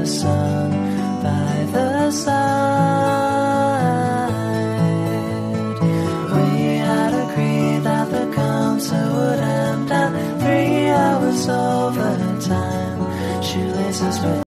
the sun by the side. We had agreed that the concert would end at 3 hours overtime. Shoelaces with